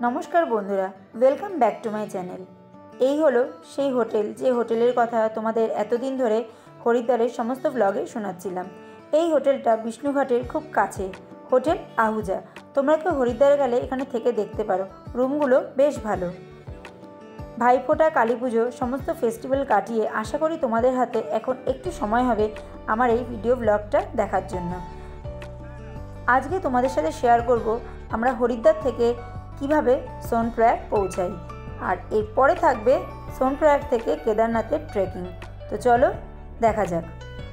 नमस्कार बंधुरा welcome back to my channel. এই হলো সেই হোটেল যে হোটেলের কথা তোমাদের এতদিন ধরে হরিদ্বারের সমস্ত ব্লগে শোনাচ্ছিলাম। এই হোটেলটা বিষ্ণুঘাটের খুব কাছে, হোটেল আহুজা। তোমরা কেউ হরিদ্বারে গেলে এখানে থেকে দেখতে পারো, রুমগুলো বেশ ভালো। ভাইফোঁটা, কালী পুজো সমস্ত ফেস্টিভ্যাল কাটিয়ে আশা করি তোমাদের হাতে এখন একটু সময় হবে আমার এই ভিডিও ব্লগটা দেখার জন্য। আজকে তোমাদের সাথে শেয়ার করব আমরা হরিদ্বার থেকে কিভাবে সোনপ্রয়াগ পৌঁছাই, আর এরপরে থাকবে সোনপ্রয়াগ থেকে কেদারনাথের ট্রেকিং। তো চলো দেখা যাক।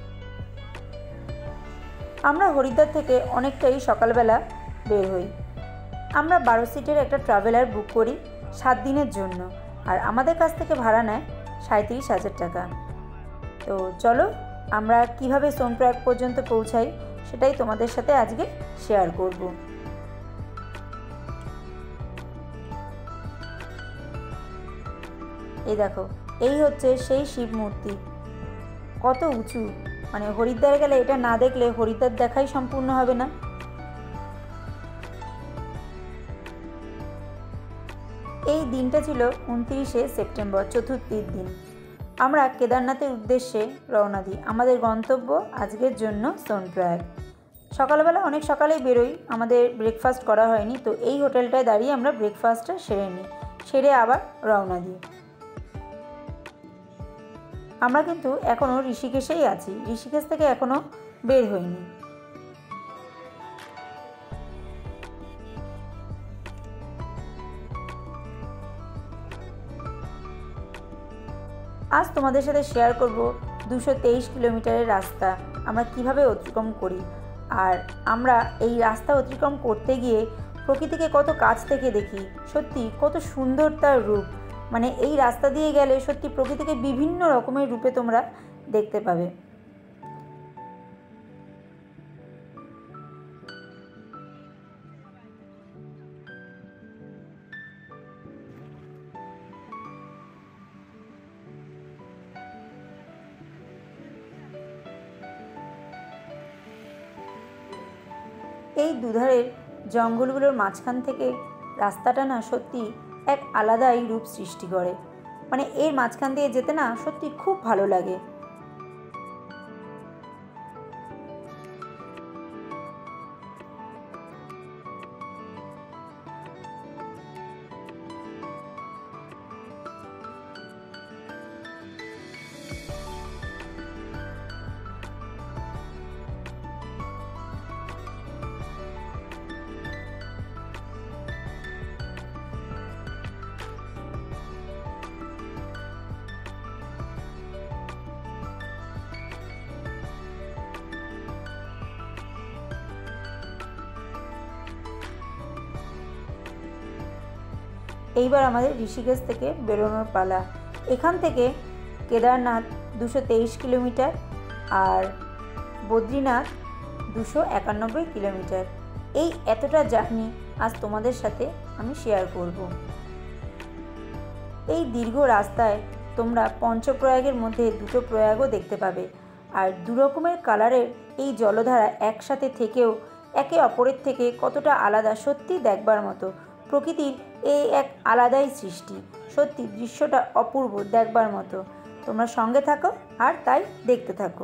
আমরা হরিদ্বার থেকে অনেকটাই সকালবেলা বের হই। আমরা 12 সিটের একটা ট্রাভেলার বুক করি 7 দিনের জন্য, আর আমাদের কাছ থেকে ভাড়া নেয় 37,000 টাকা। তো চলো আমরা কিভাবে সোনপ্রয়াগ পর্যন্ত পৌঁছাই সেটাই তোমাদের সাথে আজকে শেয়ার করব। এই দেখো, এই হচ্ছে সেই শিব মূর্তি, কত উঁচু। মানে হরিদ্বার গেলে এটা না দেখলে হরিদ্বার দেখাই সম্পূর্ণ হবে না। এই দিনটা ছিল 29শে সেপ্টেম্বর, চতুর্থীর দিন। আমরা কেদারনাথের উদ্দেশ্যে রওনা দিই। আমাদের গন্তব্য আজকের জন্য সোনপ্রয়াগ। সকালবেলা অনেক সকালেই বেরোই, আমাদের ব্রেকফাস্ট করা হয়নি, তো এই হোটেলটায় দাঁড়িয়ে আমরা ব্রেকফাস্টটা সেরে নিই, সেরে আবার রওনা দিই। আমরা কিন্তু এখনও ঋষিকেশেই আছি, ঋষিকেশ থেকে এখনও বের হইনি। আজ তোমাদের সাথে শেয়ার করব 223 কিলোমিটারের রাস্তা আমরা কিভাবে অতিক্রম করি, আর আমরা এই রাস্তা অতিক্রম করতে গিয়ে প্রকৃতিকে কত কাছ থেকে দেখি। সত্যি কত সুন্দর তার রূপ। মানে এই রাস্তা দিয়ে গেলে সত্যি প্রকৃতিকে বিভিন্ন রকমের রূপে তোমরা দেখতে পাবে। এই দুধারের জঙ্গলগুলোর মাঝখান থেকে রাস্তাটা না সত্যি এক আলাদাই রূপ সৃষ্টি করে। মানে এর মাঝখান দিয়ে যেতে না সত্যি খুব ভালো লাগে। এইবার আমাদের ঋষিকেশ থেকে বেরোনোর পালা। এখান থেকে কেদারনাথ 223 কিলোমিটার আর বদ্রীনাথ 291 কিলোমিটার। এই এতটা জার্নি আজ তোমাদের সাথে আমি শেয়ার করব। এই দীর্ঘ রাস্তায় তোমরা পঞ্চপ্রয়াগের মধ্যে দুটো প্রয়াগও দেখতে পাবে, আর দু রকমের কালারের এই জলধারা একসাথে থেকেও একে অপরের থেকে কতটা আলাদা সত্যি দেখবার মতো। প্রকৃতির এই এক আলাদাই সৃষ্টি, সত্যি দৃশ্যটা অপূর্ব দেখবার মতো। তোমরা সঙ্গে থাকো আর তাই দেখতে থাকো।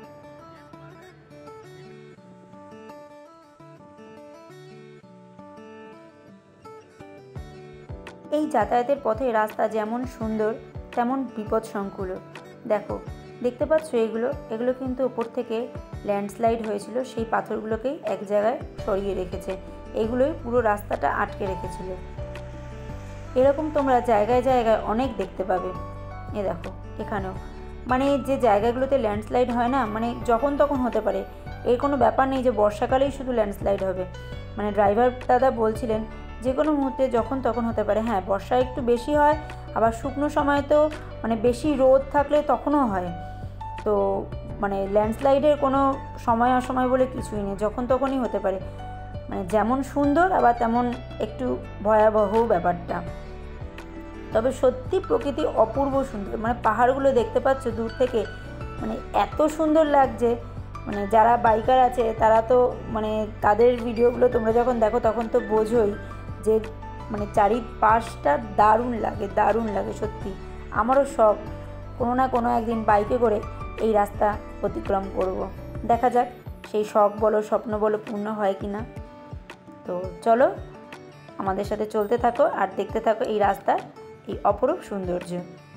এই যাতায়াতের পথে রাস্তা যেমন সুন্দর তেমন বিপদসংকুল। দেখো, দেখতে পাচ্ছ এগুলো কিন্তু ওপর থেকে ল্যান্ডস্লাইড হয়েছিল, সেই পাথরগুলোকেই এক জায়গায় সরিয়ে রেখেছে। এগুলোই পুরো রাস্তাটা আটকে রেখেছিল। এরকম তোমরা জায়গায় জায়গায় অনেক দেখতে পাবে। এ দেখো এখানেও, মানে যে জায়গাগুলোতে ল্যান্ডস্লাইড হয় না, মানে যখন তখন হতে পারে, এর কোনো ব্যাপার নেই যে বর্ষাকালেই শুধু ল্যান্ডস্লাইড হবে। মানে ড্রাইভার দাদা বলছিলেন যে কোনো মুহূর্তে যখন তখন হতে পারে। হ্যাঁ, বর্ষায় একটু বেশি হয়, আবার শুকনো সময় তো মানে বেশি রোদ থাকলে তখনও হয়। তো মানে ল্যান্ডস্লাইডের কোনো সময় অসময় বলে কিছুই নেই, যখন তখনই হতে পারে। মানে যেমন সুন্দর আবার তেমন একটু ভয়াবহ ব্যাপারটা। তবে সত্যি প্রকৃতি অপূর্ব সুন্দর। মানে পাহাড়গুলো দেখতে পাচ্ছ দূর থেকে, মানে এত সুন্দর লাগছে। মানে যারা বাইকার আছে তারা তো মানে তাদের ভিডিওগুলো তোমরা যখন দেখো তখন তো বোঝোই যে মানে চারিপাশটা দারুণ লাগে সত্যি। আমারও শখ কোনো না কোনো একদিন বাইকে করে এই রাস্তা অতিক্রম করব। দেখা যাক সেই শখ বলো স্বপ্ন বলো পূর্ণ হয় কি না। তো চলো আমাদের সাথে চলতে থাকো আর দেখতে থাকো এই রাস্তার এই অপরূপ সৌন্দর্য।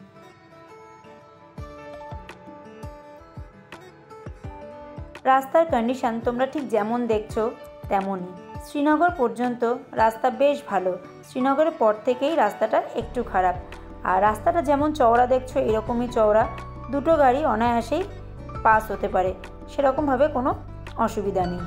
রাস্তার কন্ডিশন তোমরা ঠিক যেমন দেখছো তেমনই। শ্রীনগর পর্যন্ত রাস্তা বেশ ভালো, শ্রীনগরের পর থেকেই রাস্তাটা একটু খারাপ। আর রাস্তাটা যেমন চওড়া দেখছো এরকমই চওড়া, দুটো গাড়ি অনায়াসেই পাস হতে পারে, সেরকমভাবে কোনো অসুবিধা নেই।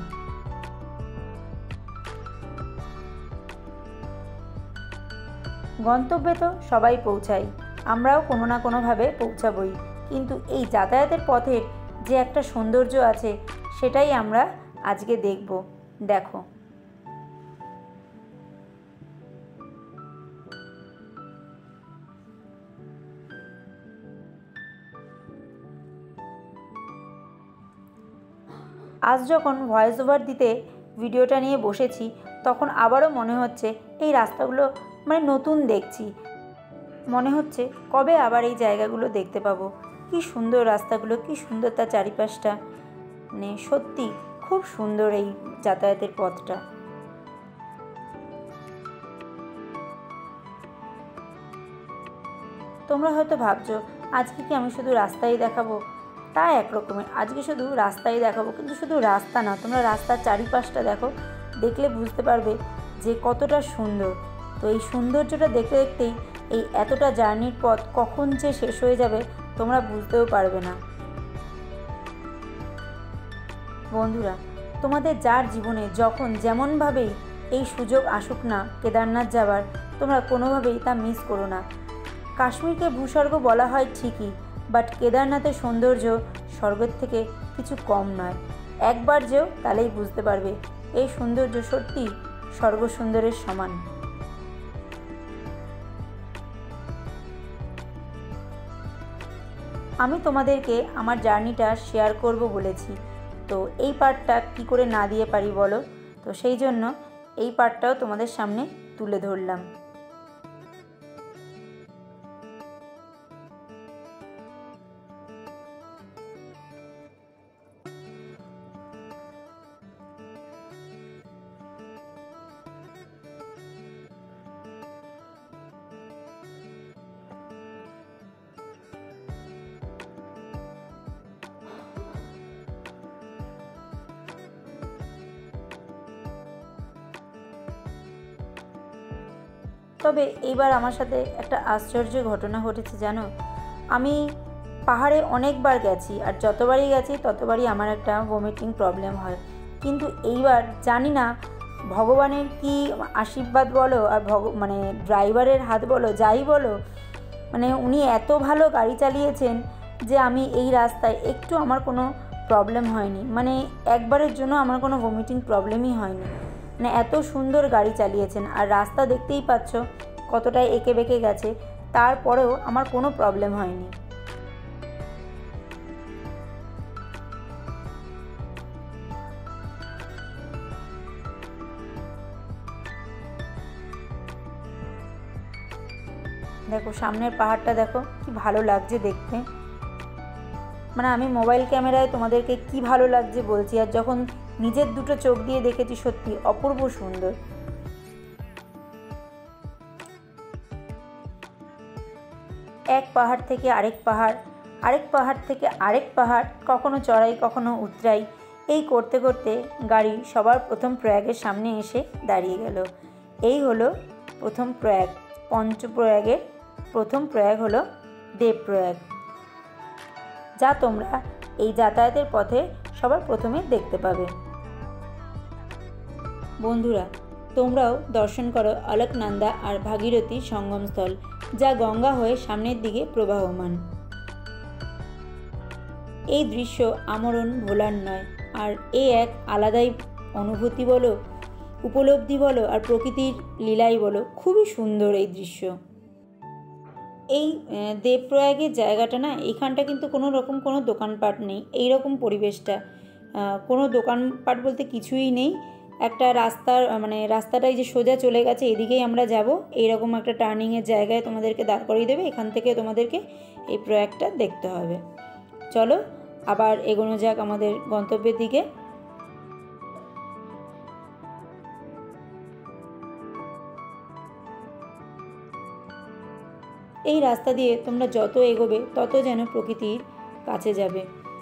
গন্তব্যে তো সবাই পৌঁছায়, আমরাও কোনো না কোনোভাবে পৌঁছাবই, কিন্তু এই যাতায়াতের পথের যে একটা সৌন্দর্য আছে সেটাই আমরা আজকে দেখব। দেখো আজ যখন ভয়েস ওভার দিতে ভিডিওটা নিয়ে বসেছি তখন আবারও মনে হচ্ছে এই রাস্তাগুলো মানে নতুন দেখছি, মনে হচ্ছে কবে আবার এই জায়গাগুলো দেখতে পাবো। কি সুন্দর রাস্তাগুলো, কি সুন্দর তার চারিপাশটা, মানে সত্যি খুব সুন্দর এই যাতায়াতের পথটা। তোমরা হয়তো ভাবছো আজকে কি আমি শুধু রাস্তাই দেখাবো, তা একরকমের, আজকে শুধু রাস্তাই দেখাবো, কিন্তু শুধু রাস্তা না, তোমরা রাস্তার চারিপাশটা দেখো, দেখলে বুঝতে পারবে যে কতটা সুন্দর। তো এই সৌন্দর্যটা দেখতে দেখতেই এই এতটা জার্নির পথ কখন যে শেষ হয়ে যাবে তোমরা বুঝতেও পারবে না। বন্ধুরা, তোমাদের যার জীবনে যখন যেমনভাবেই এই সুযোগ আসুক না কেদারনাথ যাওয়ার, তোমরা কোনোভাবেই তা মিস করো না। কাশ্মীরকে ভূস্বর্গ বলা হয় ঠিকই, বাট কেদারনাথের সৌন্দর্য স্বর্গের থেকে কিছু কম নয়। একবার যেও তাহলেই বুঝতে পারবে এই সৌন্দর্য সত্যি স্বর্গ সুন্দরের সমান। আমি তোমাদেরকে আমার জার্নিটা শেয়ার করব বলেছি, তো এই পার্টটা কী করে না দিয়ে পারি বলো, তো সেই জন্য এই পার্টটাও তোমাদের সামনে তুলে ধরলাম। তবে এইবার আমার সাথে একটা আশ্চর্য ঘটনা ঘটেছে জানো। আমি পাহাড়ে অনেকবার গেছি আর যতবারই গেছি ততবারই আমার একটা ভমিটিং প্রবলেম হয়, কিন্তু এইবার জানি না ভগবানের কি আশীর্বাদ বলো আর মানে ড্রাইভারের হাত বলো যাই বলো, মানে উনি এত ভালো গাড়ি চালিয়েছেন যে আমি এই রাস্তায় একটু আমার কোনো প্রবলেম হয়নি, মানে একবারের জন্য আমার কোনো ভমিটিং প্রবলেমই হয়নি। মানে এত সুন্দর গাড়ি চালিয়েছেন, আর রাস্তা দেখতেই পাচ্ছ কতটাই এঁকে বেঁকে গেছে, তারপরেও আমার কোনো প্রবলেম হয়নি। দেখো সামনের পাহাড়টা দেখো কি ভালো লাগছে দেখতে, মানে আমি মোবাইল ক্যামেরায় তোমাদেরকে কি ভালো লাগছে বলছি, আর যখন নিজের দুটো চোখ দিয়ে দেখেছি সত্যি অপূর্ব সুন্দর। এক পাহাড় থেকে আরেক পাহাড়, আরেক পাহাড় থেকে আরেক পাহাড়, কখনো চড়াই কখনো উতরাই, এই করতে করতে গাড়ি সবার প্রথম প্রয়াগের সামনে এসে দাঁড়িয়ে গেল। এই হলো প্রথম প্রয়াগ, পঞ্চপ্রয়াগের প্রথম প্রয়াগ হলো দেবপ্রয়াগ, যা তোমরা এই যাতায়াতের পথে সবার প্রথমে দেখতে পাবে। বন্ধুরা, তোমরাও দর্শন করো অলকনন্দা আর ভাগীরথীর সঙ্গমস্থল, যা গঙ্গা হয়ে সামনের দিকে প্রবাহমান। এই দৃশ্য আমরণ ভোলার নয়, আর এ এক আলাদাই অনুভূতি বলো, উপলব্ধি বলো, আর প্রকৃতির লীলাই বলো, খুবই সুন্দর এই দৃশ্য। এই দেবপ্রয়াগের জায়গাটা না, এখানটা কিন্তু কোনো রকম কোনো দোকানপাট নেই, এই রকম পরিবেশটা, কোনো দোকানপাট বলতে কিছুই নেই, একটা রাস্তার মানে রাস্তাটাই যে সোজা চলে গেছে এদিকেই আমরা যাব, এইরকম একটা টার্নিংয়ের জায়গায় তোমাদেরকে দাঁড় করিয়ে দেবে। এখান থেকে তোমাদেরকে এই প্রয়াগটা দেখতে হবে। চলো আবার এগোনো যাক আমাদের গন্তব্যের দিকে। এই রাস্তা দিয়ে তোমরা যত এগোবে তত যেন প্রকৃতির কাছে যাবে।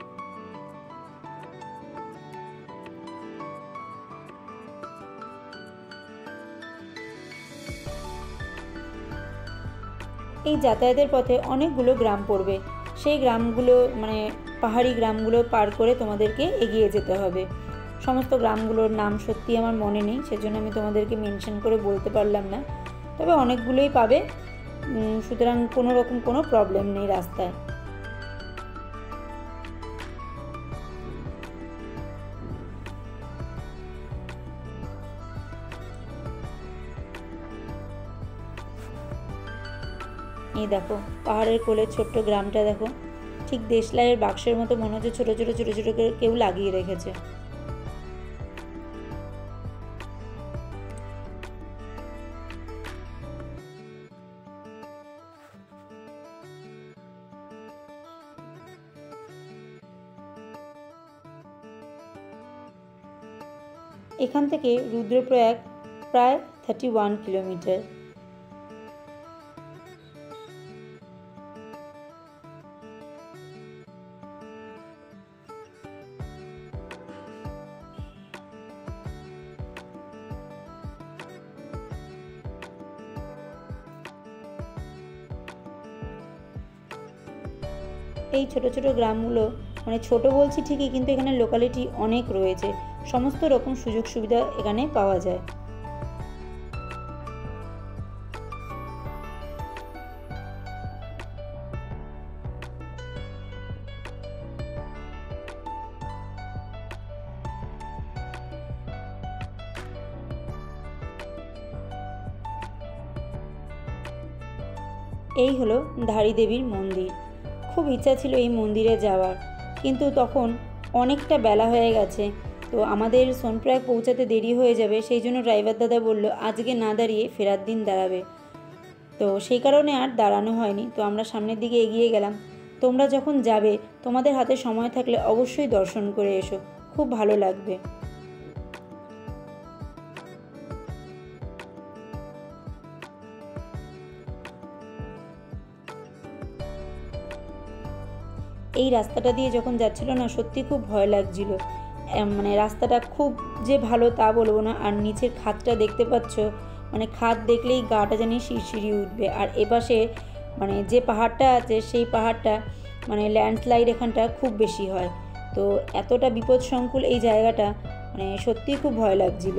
এই যাতায়াতের পথে অনেকগুলো গ্রাম পড়বে, সেই গ্রামগুলো মানে পাহাড়ি গ্রামগুলো পার করে তোমাদেরকে এগিয়ে যেতে হবে। সমস্ত গ্রামগুলোর নাম সত্যি আমার মনে নেই, সেজন্য আমি তোমাদেরকে মেনশন করে বলতে পারলাম না, তবে অনেকগুলোই পাবে, সুতরাং কোনো রকম কোনো প্রবলেম নেই রাস্তায়। এই দেখো পাহাড়ের কোলের ছোট্ট গ্রামটা দেখো, ঠিক দেশলাইয়ের বাক্সের মতো মনে হচ্ছে ছোটো ছোটো ছোটো ছোটো করে কেউ লাগিয়ে রেখেছে। এখান থেকে রুদ্রপ্রয়াগ প্রায় 31 কিলোমিটার। এই ছোট ছোট গ্রামগুলো মানে ছোট বলছি ঠিকই, কিন্তু এখানে লোকালিটি অনেক রয়েছে, সমস্ত রকম সুযোগ সুবিধা এখানে পাওয়া যায়। এই হলো ধারী দেবীর মন্দির। খুব ইচ্ছা ছিল এই মন্দিরে যাওয়ার, কিন্তু তখন অনেকটা বেলা হয়ে গেছে, তো আমাদের সোনপ্রয়াগ পৌঁছাতে দেরি হয়ে যাবে, সেই জন্য ড্রাইভার দাদা বলল আজকে না দাঁড়িয়ে ফেরার দিন দাঁড়াবে, তো সেই কারণে আর দাঁড়ানো হয়নি। তো আমরা সামনের দিকে এগিয়ে গেলাম। তোমরা যখন যাবে তোমাদের হাতে সময় থাকলে অবশ্যই দর্শন করে এসো, খুব ভালো লাগবে। এই রাস্তাটা দিয়ে যখন যাচ্ছিল না সত্যি খুব ভয় লাগছিল, মানে রাস্তাটা খুব যে ভালো তা বলবো না। আর নিচের খাদটা দেখতে পাচ্ছ, মানে খাদ দেখলেই গাটা জানি শিরশিরি উঠবে। আর এপাশে মানে যে পাহাড়টা আছে সেই পাহাড়টা মানে ল্যান্ডস্লাইড এখানটা খুব বেশি হয়, তো এতটা বিপদসংকুল এই জায়গাটা, মানে সত্যিই খুব ভয় লাগছিল।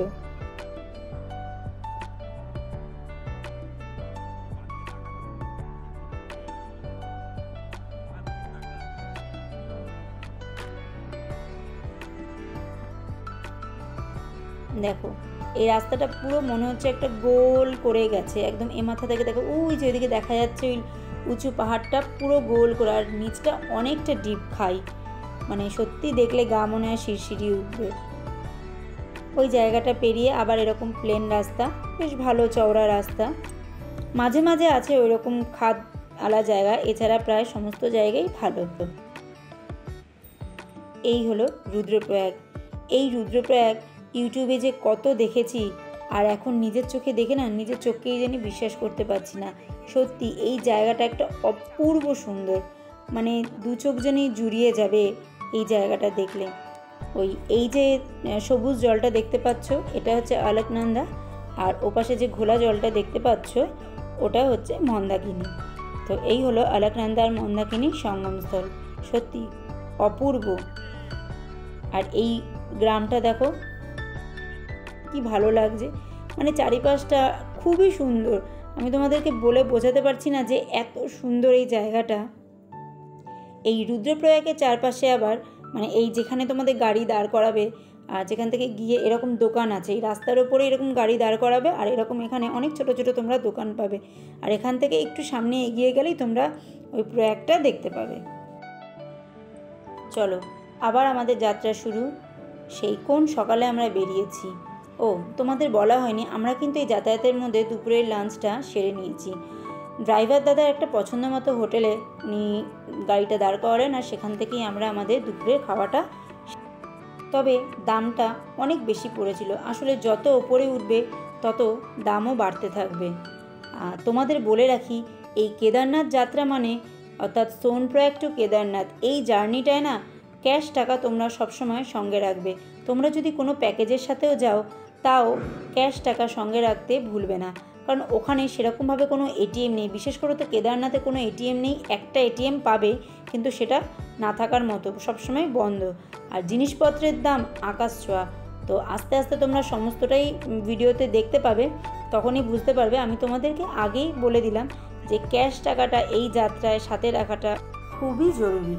দেখো এই রাস্তাটা পুরো মনে হচ্ছে একটা গোল করে গেছে, একদম এ মাথা থেকে দেখো ওই যে ওইদিকে দেখা যাচ্ছে ওই উঁচু পাহাড়টা পুরো গোল করে, আর নিচটা অনেকটা ডিপ খাই, মানে সত্যি দেখলে গা মনে হয় শিরশিরি উঠবে। ওই জায়গাটা পেরিয়ে আবার এরকম প্লেন রাস্তা, বেশ ভালো চওড়া রাস্তা, মাঝে মাঝে আছে ওই রকম খাদ আলা জায়গা, এছাড়া প্রায় সমস্ত জায়গায় ভালো। এই হলো রুদ্রপ্রয়াগ। এই রুদ্রপ্রয়াগ ইউটিউবে যে কত দেখেছি, আর এখন নিজের চোখে দেখে না নিজের চোখকেই জানি বিশ্বাস করতে পারছি না। সত্যি এই জায়গাটা একটা অপূর্ব সুন্দর, মানে দু চোখ জানি জুড়িয়ে যাবে এই জায়গাটা দেখলে। এই যে সবুজ জলটা দেখতে পাচ্ছ এটা হচ্ছে অলকনন্দা, আর ওপাশে যে ঘোলা জলটা দেখতে পাচ্ছ ওটা হচ্ছে মন্দাকিনী। তো এই হলো অলকনন্দা আর মন্দাকিনীর সঙ্গমস্থল, সত্যি অপূর্ব। আর এই গ্রামটা দেখো কি ভালো লাগছে, মানে চারিপাশটা খুবই সুন্দর, আমি তোমাদেরকে বলে বোঝাতে পারছি না যে এত সুন্দর এই জায়গাটা। এই রুদ্রপ্রয়াগের চারপাশে আবার মানে এই যেখানে তোমাদের গাড়ি দাঁড় করাবে, আর যেখান থেকে গিয়ে এরকম দোকান আছে, এই রাস্তার ওপরে এরকম গাড়ি দাঁড় করাবে, আর এরকম এখানে অনেক ছোট ছোট তোমরা দোকান পাবে, আর এখান থেকে একটু সামনে এগিয়ে গেলেই তোমরা ওই প্রয়াগটা দেখতে পাবে। চলো আবার আমাদের যাত্রা শুরু। সেই কোন সকালে আমরা বেরিয়েছি, ও তোমাদের বলা হয়নি, আমরা কিন্তু এই যাতায়াতের মধ্যে দুপুরের লাঞ্চটা সেরে নিয়েছি। ড্রাইভার দাদার একটা পছন্দ মতো হোটেলে উনি গাড়িটা দাঁড় করালেন, আর সেখান থেকেই আমরা আমাদের দুপুরের খাওয়াটা। তবে দামটা অনেক বেশি পড়েছিল। আসলে যত ওপরে উঠবে তত দামও বাড়তে থাকবে। তোমাদের বলে রাখি, এই কেদারনাথ যাত্রা মানে অর্থাৎ সোনপ্রয়াগ টু কেদারনাথ, এই জার্নিটায় না ক্যাশ টাকা তোমরা সবসময় সঙ্গে রাখবে। তোমরা যদি কোনো প্যাকেজের সাথেও যাও তাও ক্যাশ টাকা সঙ্গে রাখতে ভুলবে না, কারণ ওখানে সেরকমভাবে কোনো এটিএম নেই। বিশেষ করে তো কেদারনাথে কোনো এটিএম নেই, একটা এটিএম পাবে কিন্তু সেটা না থাকার মতো, সবসময় বন্ধ। আর জিনিসপত্রের দাম আকাশ ছোঁয়া। তো আস্তে আস্তে তোমরা সমস্তটাই ভিডিওতে দেখতে পাবে, তখনই বুঝতে পারবে। আমি তোমাদেরকে আগেই বলে দিলাম যে ক্যাশ টাকাটা এই যাত্রায় সাথে রাখাটা খুবই জরুরি।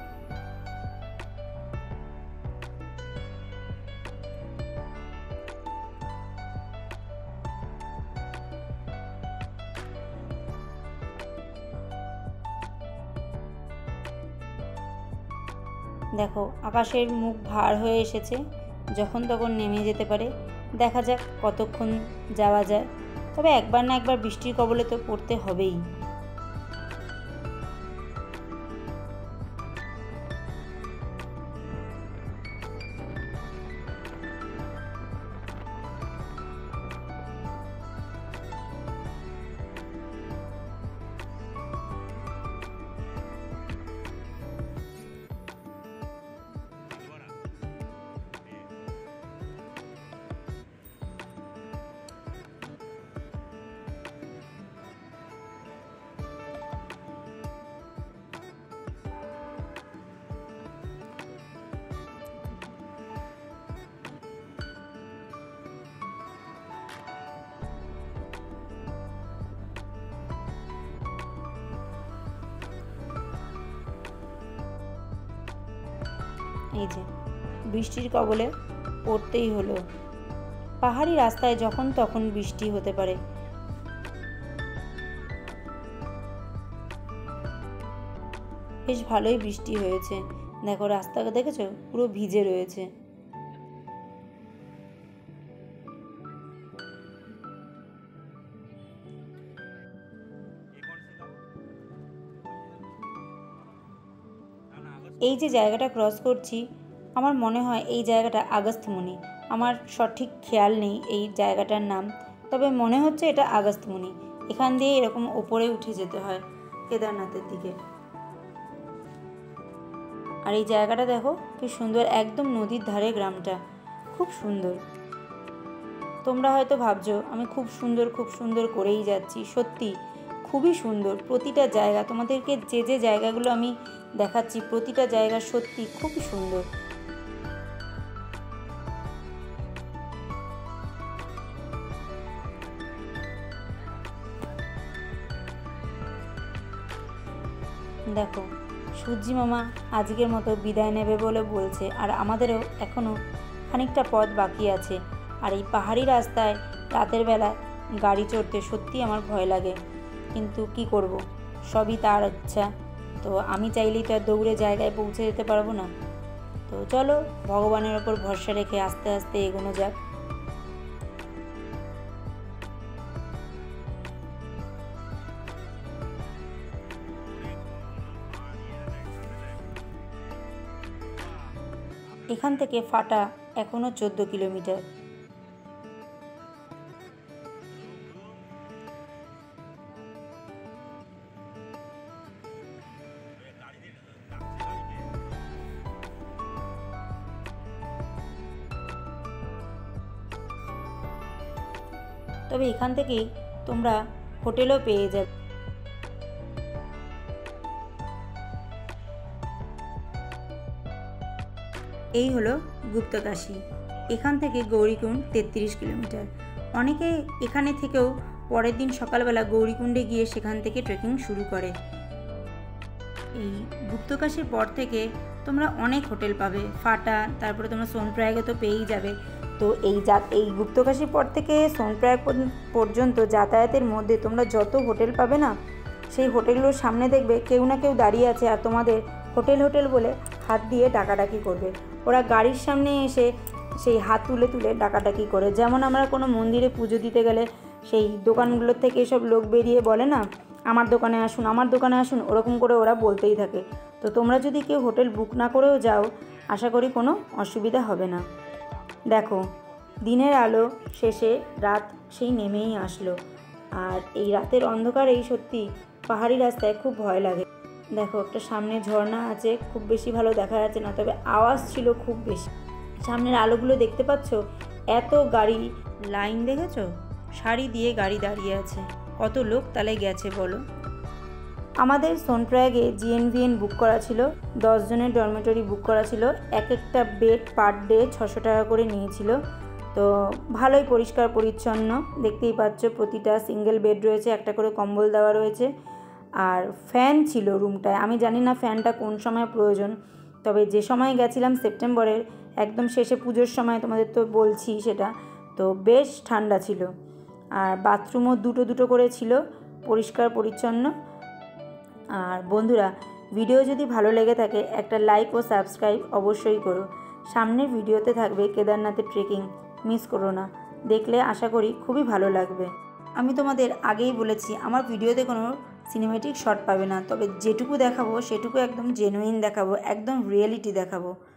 দেখো আকাশের মুখ ভার হয়ে এসেছে, যখন তখন নেমে যেতে পারে। দেখা যাক কতক্ষণ যাওয়া যায়, তবে একবার না একবার বৃষ্টির কবলে তো পড়তে হবেই। এই যে বৃষ্টির কবলে পড়তেই হলো। পাহাড়ি রাস্তায় যখন তখন বৃষ্টি হতে পারে। বেশ ভালোই বৃষ্টি হয়েছে। দেখো রাস্তাটা দেখেছো, পুরো ভিজে রয়েছে। এই যে জায়গাটা ক্রস করছি, আমার মনে হয় এই জায়গাটা আগস্ত্যমুনি। আমার সঠিক খেয়াল নেই এই জায়গাটার নাম, তবে মনে হচ্ছে এটা আগস্ত্যমুনি। এখান দিয়ে এরকম ওপরে উঠে যেতে হয় কেদারনাথের দিকে। আর এই জায়গাটা দেখো কি সুন্দর, একদম নদীর ধারে গ্রামটা, খুব সুন্দর। তোমরা হয়তো ভাবছো আমি খুব সুন্দর করেই যাচ্ছি, সত্যি খুবই সুন্দর প্রতিটা জায়গা। তোমাদেরকে যে যে জায়গাগুলো আমি দেখাচ্ছি প্রতিটা জায়গা সত্যি খুব সুন্দর। দেখো সূর্যি মামা আজকের মতো বিদায় নেবে বলে বলছে, আর আমাদেরও এখনও খানিকটা পথ বাকি আছে। আর এই পাহাড়ি রাস্তায় রাতের বেলা গাড়ি চড়তে সত্যি আমার ভয় লাগে, কিন্তু কি করব, সবই তার ইচ্ছা। তো আমি চাইলেই তো আর দৌড়ে জায়গায় পৌঁছে যেতে পারবো না। তো চলো ভগবানের ওপর ভরসা রেখে আস্তে আস্তে এগোনো যাক। এখান থেকে ফাটা এখনও 14 কিলোমিটার। তবে এখান থেকেই তোমরা হোটেলও পেয়ে যাবে। এই হলো গুপ্তকাশী। এখান থেকে গৌরীকুণ্ড 33 কিলোমিটার। অনেকে এখানে থেকেও পরের দিন সকালবেলা গৌরীকুণ্ডে গিয়ে সেখান থেকে ট্রেকিং শুরু করে। এই গুপ্তকাশীর পর থেকে তোমরা অনেক হোটেল পাবে, ফাটা, তারপরে তোমরা সোনপ্রয়াগে তো পেয়েই যাবে। তো এই গুপ্তকাশীর পর থেকে সোনপ্রয়াগ পর্যন্ত যাতায়াতের মধ্যে তোমরা যত হোটেল পাবে না, সেই হোটেলগুলোর সামনে দেখবে কেউ না কেউ দাঁড়িয়ে আছে, আর তোমাদের হোটেল বলে হাত দিয়ে ডাকাডাকি করবে। ওরা গাড়ির সামনে এসে সেই হাত তুলে তুলে ডাকাডাকি করে। যেমন আমরা কোনো মন্দিরে পুজো দিতে গেলে সেই দোকানগুলোর থেকে সব লোক বেরিয়ে বলে না, আমার দোকানে আসুন, আমার দোকানে আসুন, ওরকম করে ওরা বলতেই থাকে। তো তোমরা যদি কেউ হোটেল বুক না করেও যাও, আশা করি কোনো অসুবিধা হবে না। দেখো, দিনের আলো শেষে রাত সেই নেমেই আসলো, আর এই রাতের অন্ধকারেই সত্যি পাহাড়ি রাস্তায় খুব ভয় লাগে। দেখো, একটা সামনে ঝর্ণা আছে, খুব বেশি ভালো দেখা যাচ্ছে না, তবে আওয়াজ ছিল খুব বেশি। সামনের আলোগুলো দেখতে পাচ্ছ, এত গাড়ি লাইন দেখেছো, সারি দিয়ে গাড়ি দাঁড়িয়ে আছে, কত লোক তাহলে গেছে বলো। আমাদের সোনপ্রয়াগে জিএনভিএন বুক করা ছিল, 10 জনের ডরমেটরি বুক করা ছিল, এক একটা বেড পার ডে 600 টাকা করে নিয়েছিল। তো ভালোই পরিষ্কার পরিচ্ছন্ন, দেখতেই পাচ্ছ প্রতিটা সিঙ্গেল বেড রয়েছে, একটা করে কম্বল দেওয়া রয়েছে, আর ফ্যান ছিল রুমটায়। আমি জানি না ফ্যানটা কোন সময় প্রয়োজন, তবে যে সময় গেছিলাম সেপ্টেম্বরের একদম শেষে পুজোর সময়, তোমাদের তো বলছি সেটা, তো বেশ ঠান্ডা ছিল। আর বাথরুমও দুটো দুটো করে ছিল, পরিষ্কার পরিচ্ছন্ন। আর বন্ধুরা, ভিডিও যদি ভালো লেগে থাকে একটা লাইক ও সাবস্ক্রাইব অবশ্যই করো। সামনের ভিডিওতে থাকবে কেদারনাথের ট্রেকিং, মিস করো না, দেখলে আশা করি খুবই ভালো লাগবে। আমি তোমাদের আগেই বলেছি, আমার ভিডিওতে কোনো সিনেমেটিক শট পাবে না, তবে যেটুকু দেখাবো সেটুকু একদম জেনুইন দেখাবো, একদম রিয়েলিটি দেখাবো।